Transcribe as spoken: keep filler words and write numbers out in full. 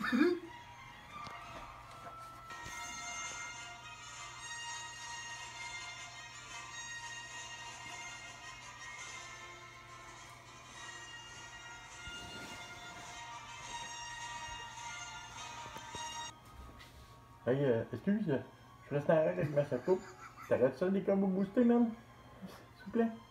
Hey, euh, excuse, je reste en règle avec ma chapeau. T'arrêtes ça des combos boostés, man? S'il vous plaît?